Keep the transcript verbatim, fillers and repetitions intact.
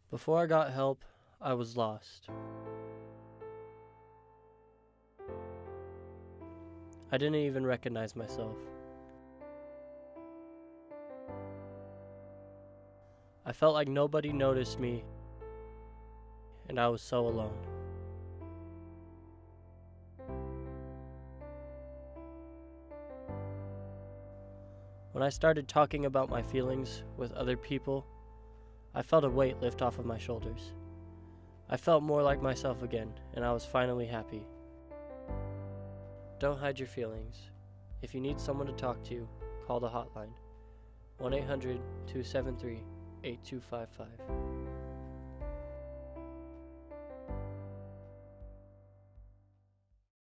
Before I got help, I was lost. I didn't even recognize myself. I felt like nobody noticed me, and I was so alone. When I started talking about my feelings with other people, I felt a weight lift off of my shoulders. I felt more like myself again, and I was finally happy. Don't hide your feelings. If you need someone to talk to, call the hotline, one eight hundred, two seven three, eight two five five.